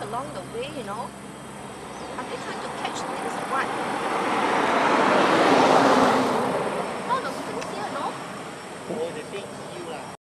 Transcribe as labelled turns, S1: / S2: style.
S1: along the way, you know. Are they trying to catch things or what?